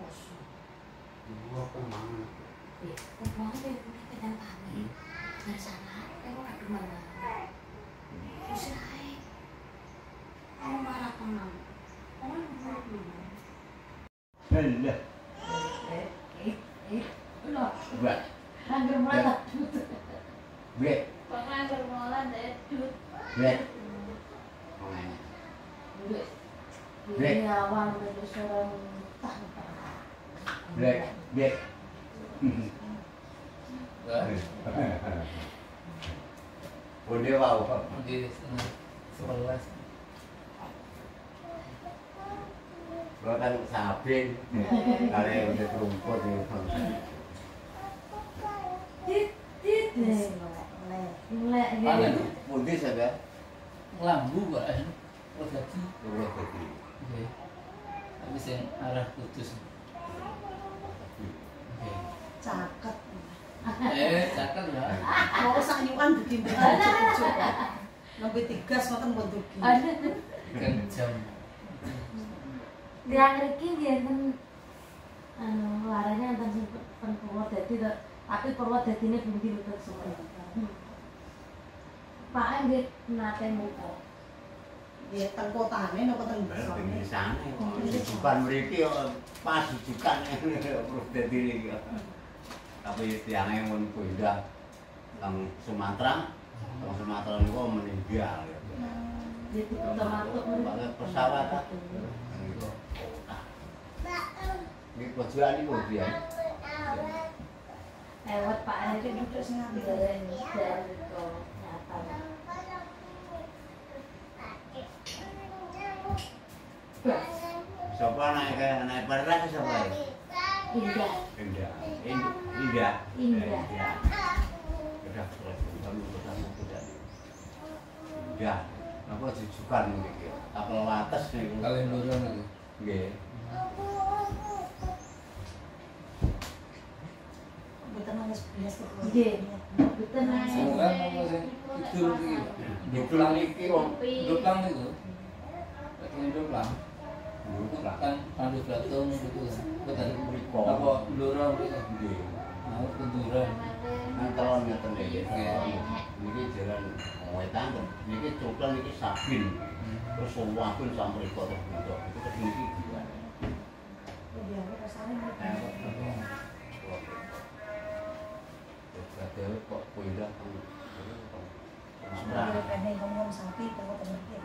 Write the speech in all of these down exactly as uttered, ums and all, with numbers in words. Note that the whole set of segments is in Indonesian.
Gua aku mangan. Eh, kok banget ya punya kadang kami. Dari sana, eh kok ada mana? Terus ae. Kamu marah tenang. Kamu marah dulu. Lah. Eh, eh, eh. Udah. Buat. Hampir mulai tak. Buat. Pokoknya hampir mulai deh. Buat. Mangan. Buat. Ini awal dari seorang tak. Buat. Buat. Udah wow. Di sebelas. Gua kan sabin. Kali udah rumput nih. Tit, tit. Mulai. Panen. Pundi saja. Lambu kok. Terus jadi. Udah jadi. Oke. Habis yang arah putus. Oke. Caket. Eh, cakep ya. Mau sanyuan bikin begitu ya. Lebih tigas makan bentuk gini. Ada. Kejam. Dia ngeriki dia kan anu laranya antar pen Purwodadi tapi Purwodadine belum dilutet semua. Pak dia nate muka. Dia teng kotane napa teng Di sana. Rujukan mriki yo pas rujukan terus dadi iki. Tapi tiangnya mau pindah teng Sumatera, teng Sumatera niku meninggal. Jadi otomatis Banget pesawat. Ini tujuan ini kemudian. lewat Pak Edi duduk sing ngambil dari dari itu nyata. Siapa naik naik perak siapa? Indah. Indah. Indah. Indah. Udah terus kamu ketemu sudah. Indah. Apa jujukan iki? Apel wates niku. Kalian lurus lagi. Nggih. Mboten nangis belas kok. Nggih. Betul nang. Semoga apa sih? Itu iki. Duplang iki wong Duplang itu. Betul duplang. Kan pandu belatung gitu. Betul. mriko. Apa lurus gitu. Nggih. Mau kunduran. Nonton ngeten iki. Niki jalan wetan, niki coklan niki sabin. Terus wabun sampe mriko terus bentuk. Itu kesini iki gimana? Iya, rasane Terus kok pindah ke Sudah pengen ngomong sapi tahu temen-temen.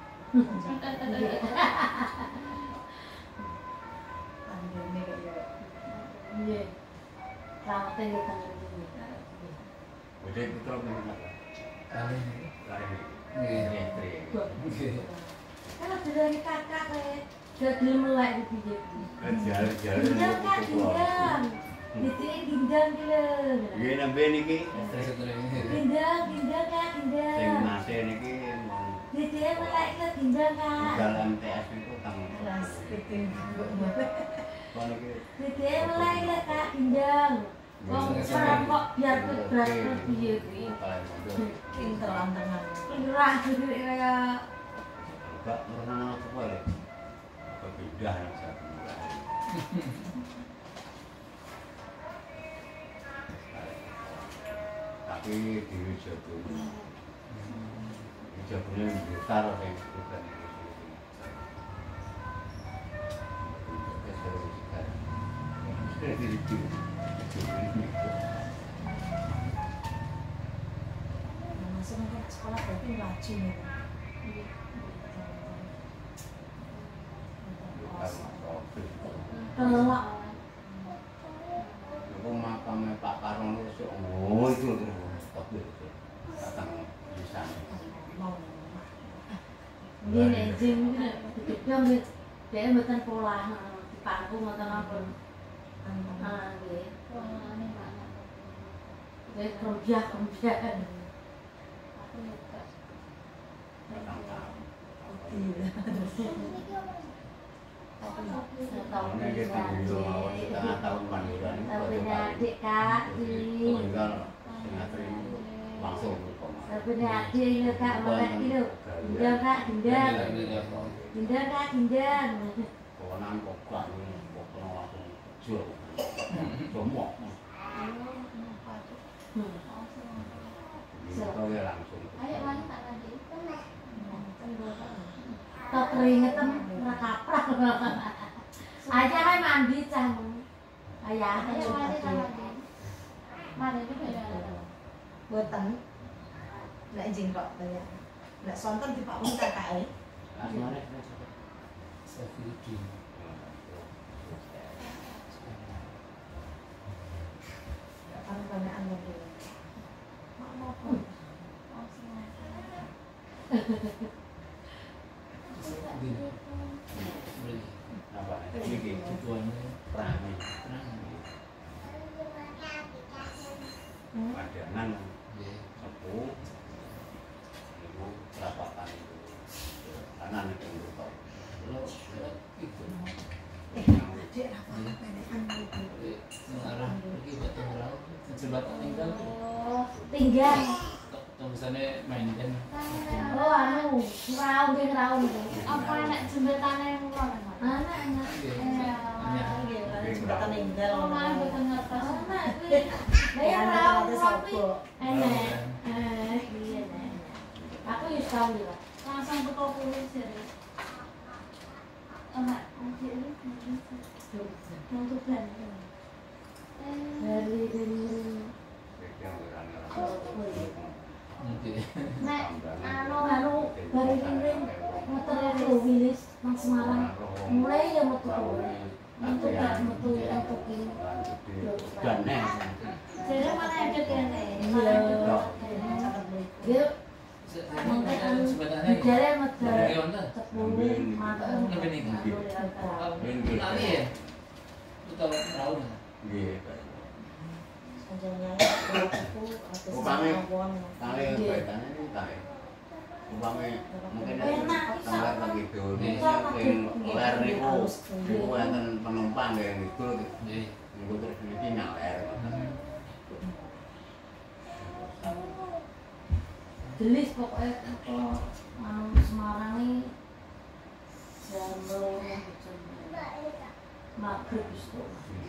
Pandemi kayak Nggih. Rawate nggih teng ngene. Udah putra meninggal. Kalian. Lari. Nggih. Tri. Nggih. Kan ada dari kakak kae. Jadi melek di piye. Jalan-jalan. Ginjal kak ginjal. Ditike ginjal ki lho. Nggih nembe niki. Setelah ini. Ginjal, ginjal kak Sing ginjal. mase niki mau Ditike melek ke ginjal kak. jalan M T S niku tang. kelas itu Kok niki Ditike melek ke kak ginjal. Wong sekarang kok biar berat terus piye kuwi. pinteran tenan. Irah jadi kaya Enggak pernah apa ya. Pindah satu. Tapi di Jawa di Jawa besar yang bukan Masuk mungkin sekolah berarti laju nih. telak. Aku makamnya Pak Karno itu, oh itu terus tapi itu datang di sana. Mau Nggih nek izin ketika dia mboten pola di panggung ngoten ampun. Ah nggih. Wis kerja-kerja. Aku lupa. Tahunnya kita dulu awal setengah tahun panduran. Punya adik kak, Meninggal setengah tahun langsung ke koma. punya adik ya kak, melek itu. Ginjal kak, ginjal. Ginjal kak, ginjal. Kawanan kok gak nih, kok langsung Jujur. Somok. Itu ya langsung. Ayo mana tak lagi? Tak keringetan rakaprak. Aja kan mandi cang. Ayah, ayo mandi tak lagi. Mandi itu beda. Buatan. Nek jengkok banyak. Nek sonten di Pak Mun kakak e. Asmane. Safiri. Kan banyakan lagi. Mak mau Apa? Iki Tujuannya rame. tenang. Padanan Ya. sepuh. Ibu perapatan itu. Kanan itu untuk Lo itu Dek apa banyakan lagi. yang arah pergi ke Tangerang jembatan tinggal Oh, tinggal. tulisannya main kan. Oh, anu, ngeraung dia ngeraung itu. Apa anak jembatannya yang mulai? Anak, anak. Jembatan ninggal. Oh, malah betul ngertos. Anak, kuwi. Lah ya ngeraung tapi enak. Eh, iya nek. Aku wis tau iki, Pak. Langsung teko kuwi jare. Anak, adik ini yang tuban. Dari dari Nanti Nek, anu anu dari Ring motor itu wilis nang Semarang. Mulai ya metu kowe. Metu gak metu aku ki. dan nek Jadi mana ada kene? Iya. Dia jembatannya jalan metu dari mana? sepuluh malam. Lebih nih kan? Nanti ya? Lu tahu tahu nggak? nggih. Sanjanya aku atas Upame awon. kali kaitannya itu kali. Upame mungkin Enak, tanggal lagi itu nih Bisa, sing Pak. ler niku niku enten penumpang yang itu Iya. niku terus niki nyawer. Gelis pokoknya apa anu Semarang ini jam loro jam maghrib itu.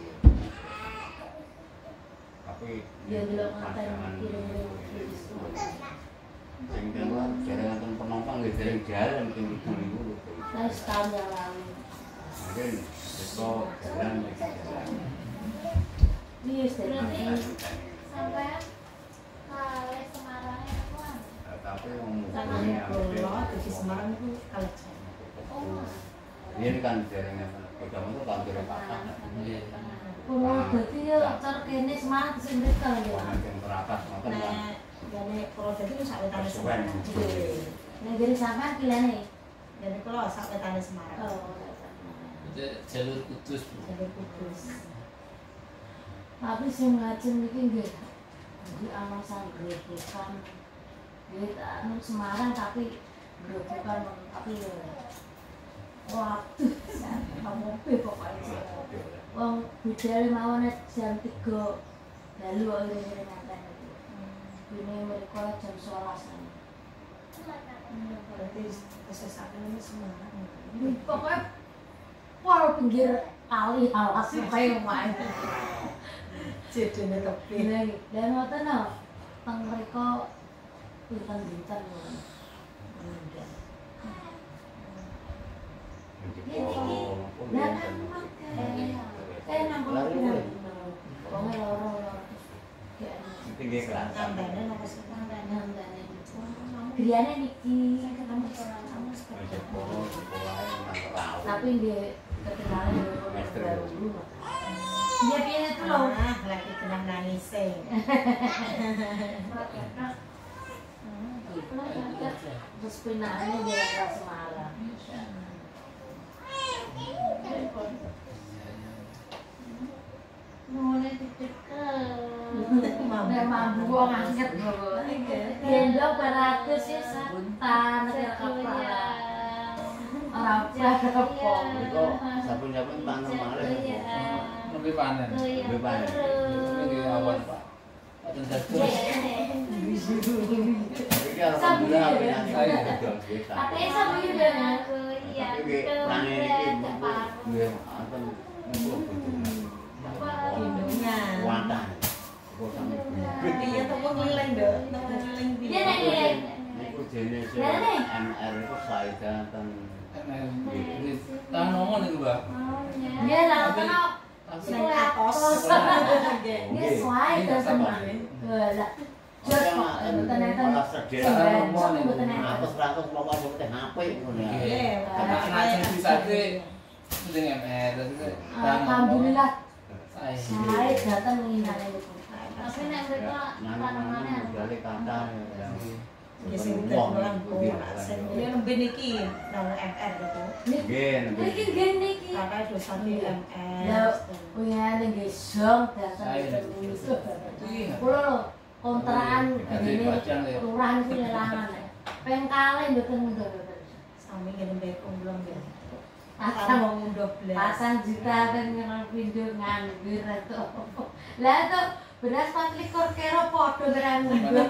Tapi Dia bilang ngatain kirim-kirim itu. sing kedua jaringan ten penumpang nggih dereng jalan sing itu niku. Nah, setahun yang lalu. Mungkin besok jalan iki jalan. Iya, berarti Sampai kali Semarang itu kan. tapi Karena umumnya kalau di Semarang itu kalau Oh, ini kan jaringan kodam itu kan jaringan patah. Iya. oh, berarti ya cara kene Semarang sing dekel ya. Yang teratas ngoten kan. nek jane kalau dadi wis sak wetane Kesuwen. Semarang. Nek dari sampean pilihane. Jadi kalau sak wetane Semarang. Oh, Itu jalur Kudus. Bu. Jalur Kudus. tapi sing ngajeng iki nggih. Jadi alasan grebekan. Nggih anu Semarang tapi grebekan tapi ya. Waduh, kamu pe pokoknya. Wong budal mawon jam tiga dalu kok ngene nganten iki. Dene mereka jam sebelas. Berarti kesesakan ini Semarang. Pokoknya pol pinggir kali alas kayak main. Jedene tepi. Ini dan wonten no teng mriko pinten-pinten ngono. Lah kan kayak nang kono. Wong loro-loro. Tinggi kelas. Tambane nopo sing Nandane. Griyane niki ketemu kamu tapi dia ketinggalan di baru. Dia piye itu loh. Ah, lagi kena nangis. Terus pindahannya di daerah Semarang. Mulai ditekel. Memang buang angkat. Gendong beratus ya santan. Orang berapa? Itu sapu-sapu tanam malah. Lebih panen. Lebih panen. Lebih awan Pak. Paten satu. Iki alhamdulillah apa nanti Saya. biasa. Katanya sama juga. Tapi panen iki nggih aten niku betul. kok sampe Iya tuh kok keliling deh, keliling Dia nek keliling. niku jenis Lah, nih. M R itu Saida ten Tahan ngomong nih Mbak. Dia lah kena Neng atos. dia sesuai teman. Lah. Jos kok mboten enten. Mboten enten. Atas ratus mau masuk teh H P ngono ya. Iya, Karena anak bisa sih penting M R terus Alhamdulillah. saya. Saya datang ngingane niku. Tapi nek mereka tanamannya Dari kata yang Ya sing tenan kok sing dia nembe niki nang M R gitu. gen iki gene iki. Kakak dosan di M R. Ya, punya ning gesong datang niku. Kulo lho kontrakan ngene lurahan iki lelangan. Peng kalih mboten mundur. Sami ngene mbek kumlong ya. Pasang Pasang wong dua belas. pasang juta kan nang pindho nganggur to. Lah to beras patlikur kero padha ngerang mundur.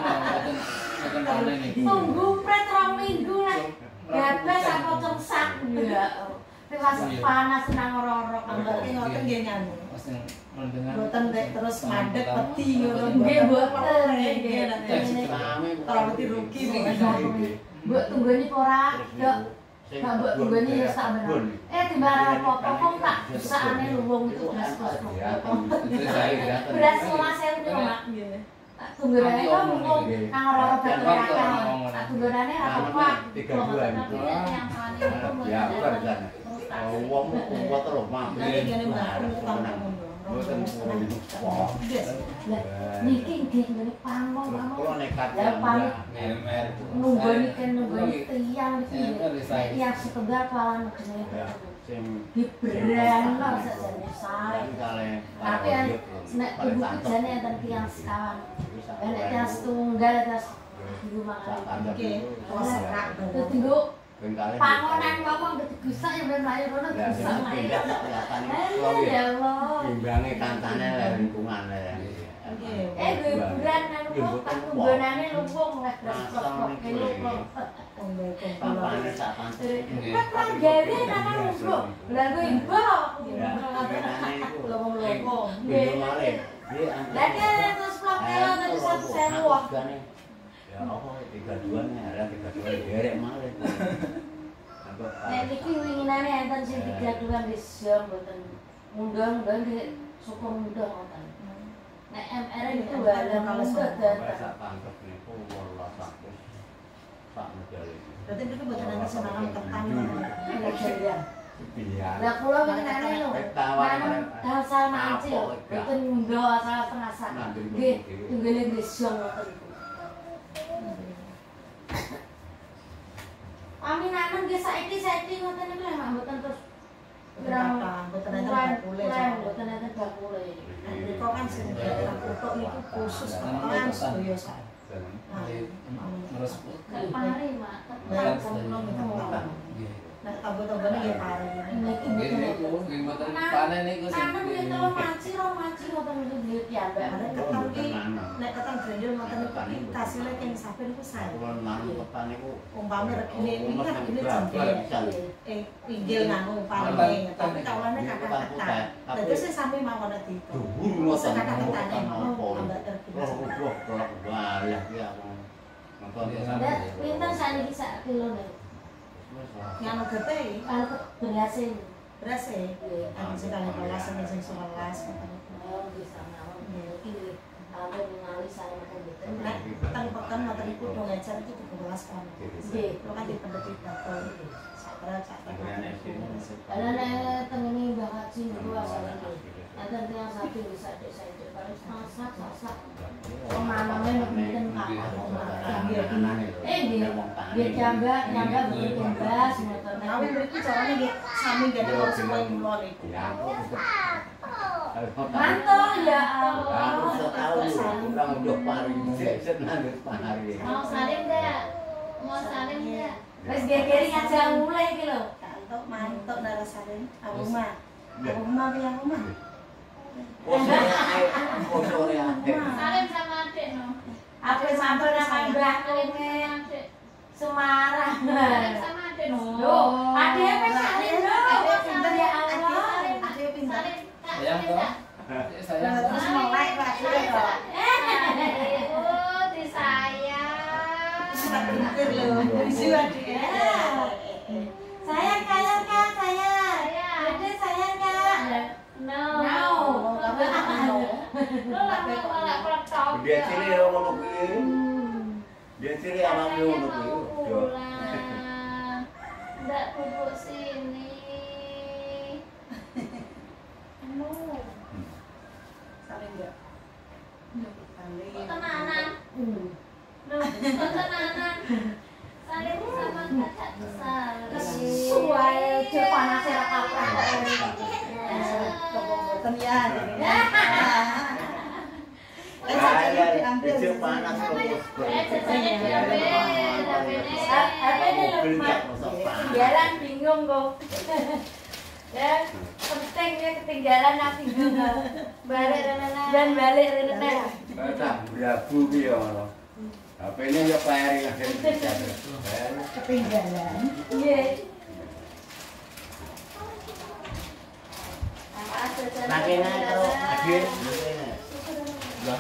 Tunggu pret rong minggu lah. Gabes apa cengsak ya. Tewas panas nang ora-ora Ambek ngoten nggih nyanu. Mendengar Boten nek terus mandek peti ngono. Nggih boten nggih. Terlalu dirugi Mbok tunggoni ora dok. Gak mbok tunggoni ya sak bener. Eh timbang apa-apa kok tak busakane luwung itu beras kos. Beras sebelas ewu lho, Mak. Tak tunggurane kok mumpung kang ora-ora batu akeh. Tak tunggurane ra apa-apa. ya kan wong kuat terus mah Nanti gini mbak, aku tampung mundur. boten kok Lah niki nggih ngene pamong kalau pamong. nekat Ya pamit M R. nunggoni kan nunggoni tiang iki. Tiang setengah kawan ngene. sing Dibrano sakjane sae. kale Tapi yang nek tubuh jane enten tiang sekawan. Dan nek tiang setunggal terus di rumah kali. Oke, terus rak Terus tunggu ben kale pangonan ngomong digusak ya ben mlayu kono ya gusak sing mlayu. pindah tak kelihatan Alah ya Allah. timbange kancane le lingkungan le Eh gue bulan nang kok tak tunggonane lumpung lah blok-blok lumpung. papane sak pantes Nek kan gawe nang lumpung. Lah gue ibu. ya benane iku lowong-lowong. Iya, male. Lah dia terus blok kilo tadi satu sewu. Ya apa tiga dua nih, ada tiga dua derek male. Nek niki winginane enten sing tiga dua wis yo mboten mundang-mundang di suku mundang ngoten. Nek M R itu wae kalau sedat. Sak tangkep niku welas satu. Sak medal iki. Berarti itu buatan nanti senang tekan. Ya. Iya. Lah kula winginane lho. Manung dasar manci lho. Mboten mundo asal pengasak. Nggih, tunggale gesong ngoten iku. Aminanen nggih saiki saiki ngoten niku lho mboten terus Berang, boten enten bakule. mboten enten bakule. Kok kan sing foto niku khusus tekan sedaya sak. Terus Pari mak, Nah, tekan kumlong itu mau. nggih. Nah, tanggo-tanggone nggih pare. niki Nggih mboten. niku nggih mboten panen niku sing. Nanem nggih telu manci, rong manci ngoten niku nggih piyambak. Ada ketan ki nek ketan grenjel ngoten niku kasile keng sapi niku sae. Kulo manut petan niku Umpame regine iki kan regine jembe. Eh pinggil nganu umpame, tapi kawane kakak ketan. Dadi sing sampe mawon di. dhuwur ngoten. Kakak ketane Apa? ngono ambek terbiasa. Roh roh roh wah ya ki aku. Nonton ya Lah pinten sakniki sak kilone? Nganu gete Kalau berhasil. beras e. Kan sing kali kelas sing sing sewelas ngoten. Oh, bisa mawon. Iki kalau ningali saya makan mboten. Nek teng pekan ngoten niku dong ajar itu dikelas kan. Nggih. Lo kan dipendeti bakal sakra sakra. Karena nek tengene Mbah Haji niku asale enten tiyang sapi bisa dek saya paling masak masak. Pemanane mboten kakak. Eh nggih. Nggih jambak, jambak mboten tembas ngoten. Tapi mriki carane nggih sami ngene kok semuanya kula niku. Mantul ya Allah. Aku setahun kurang udah paling set nanti pari. Mau salim enggak? Mau salim enggak? Wis gegeri ngajak mulai iki lho. Kantuk mantuk narasane. Aku mah. Aku mah piye aku mah. Oh sore ate. Salim sama adik no. Aku sampun sama Mbah Kene. Semarang. Salim sama adik no. Loh, adik apa salim lho? Pinter ya Allah. Adik pinter. Salim. Sayang toh. Sayang. Terus melek Pak. Dia cilik ya ngono kuwi. Dia cilik alami ngono kuwi. Ndak bubuk sini. Anu. Saling enggak? Saling. Tenanan. Loh, kok tenanan? Saling sama kakak besar. Sesuai je panase ra kaprah kok. Keboboten ya. Itu panas terus. Eh, jasanya diambil, diambilnya. Ketinggalan bingung kok. Ya, pentingnya ketinggalan aku bingung. Balik Renana. Dan balik Renana. Tak berabu ki ya. H P-ne ya peri lagi. Ketinggalan. Iya. Nakena karo adik. Lah.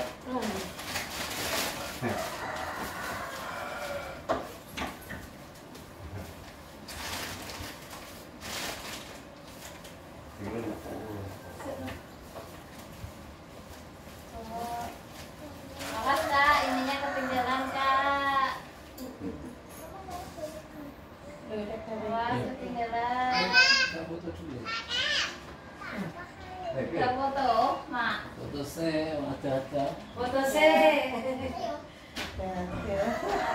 Awas Kak, ininya ketinggalan Kak. Awas ketinggalan. Kita foto dulu. Udah foto, Mak. Foto saya ada-ada. Foto sih. Ada.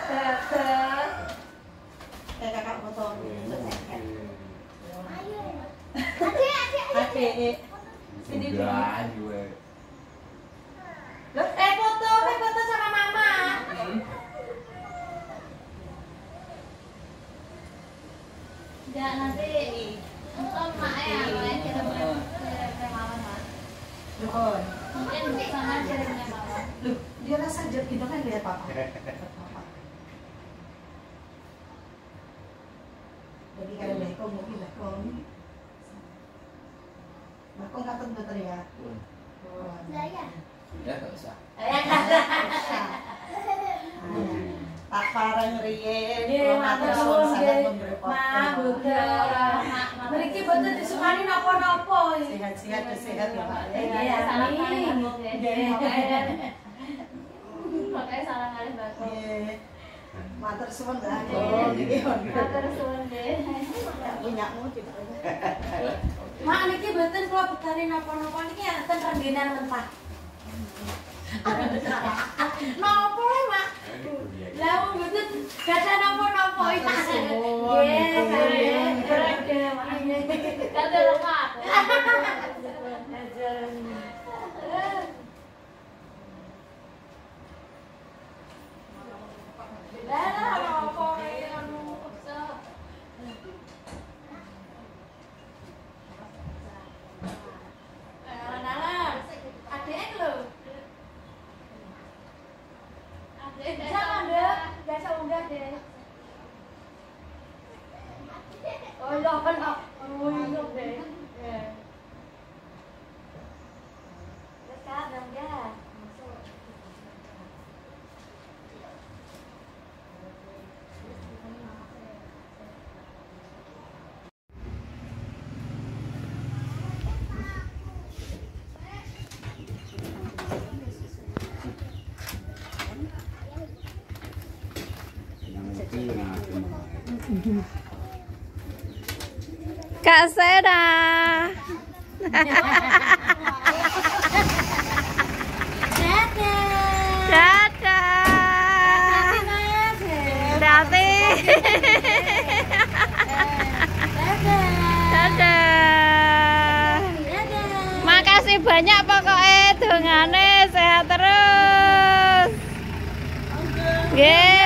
Kayak kakak foto. Adik, adik. Sini dulu. Sudah juga. Loh, eh foto, eh foto sama Mama. Enggak nanti untuk Mak ya, main kirim kirim Mama, Mak. Loh, Mungkin sama kirimnya Mama. loh, dia rasa jauh gitu kan lihat papa. Jadi kalau lekong mungkin lekong. Lekong kata betul ya. Saya. Ya nggak usah. Tak parang riyen, Nggih, matur suwun nggih. Mak, Bunda. Mriki boten disukani napa-napa. Sehat-sehat, sehat ya Pak. Iya, salah kali Mbak. Makanya salah kali Mbak. Nggih. Matur suwun lah. Oh, Nggih. Matur suwun nggih. Punyamu juga. Mak niki boten kula betani napa-napa niki enten renggenan mentah. Napa le, Mak? Lah wong boten gadah napa-napa iki. Nggih, keren Mak. Kate lemah. Lah lah apa iki anu kok. Nalar, adek lho. Adek jangan deh, biasa unggah deh. Oh iya kan, oh iya deh. Dekat dong ya. Kak Seda. Dadah. Dati. Dadah. Makasih banyak pokoknya dongane sehat terus. Nggih.